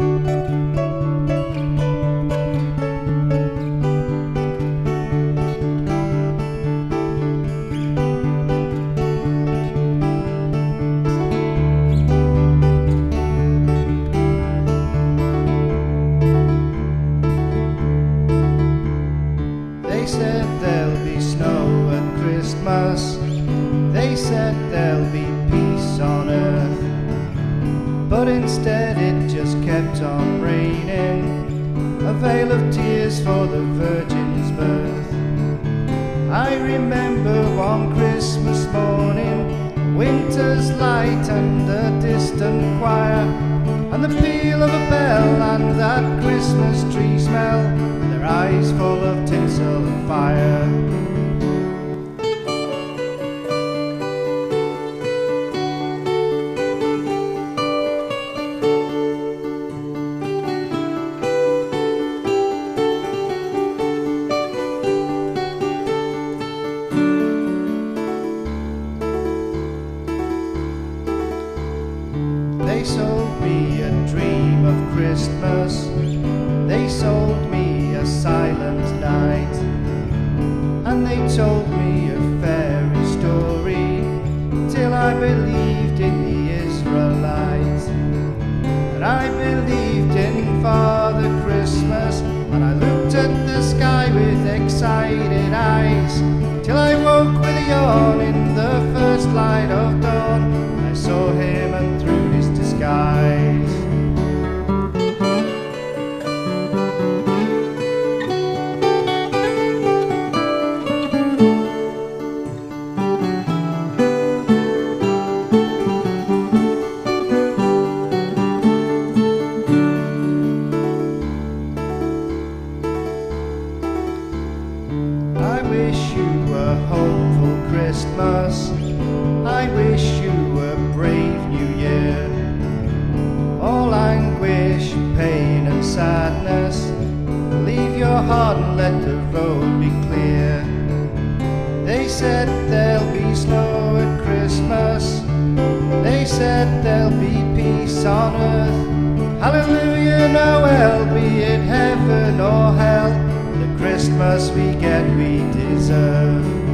They said there'll be snow at Christmas. They said there'll be peace on earth. But instead it just kept on raining, a veil of tears for the Virgin's birth. I remember one Christmas morning, winter's light and a distant choir, and the peal of a bell and that Christmas tree smell, their eyes full of tinsel and fire. They sold me a dream of Christmas. They sold me a silent night. And they told me a fairy story till I believed in the Israelites. And I believed in Father Christmas, and I looked at the sky with excited eyes, till I woke with a yawn in the first light of dawn. I saw him and through his disguise. I wish you a hopeful Christmas. I wish you a brave New Year. All anguish, pain and sadness, leave your heart and let the road be clear. They said there'll be snow at Christmas. They said there'll be peace on earth. Hallelujah, Noel, be it heaven or hell, the Christmas we get we deserve.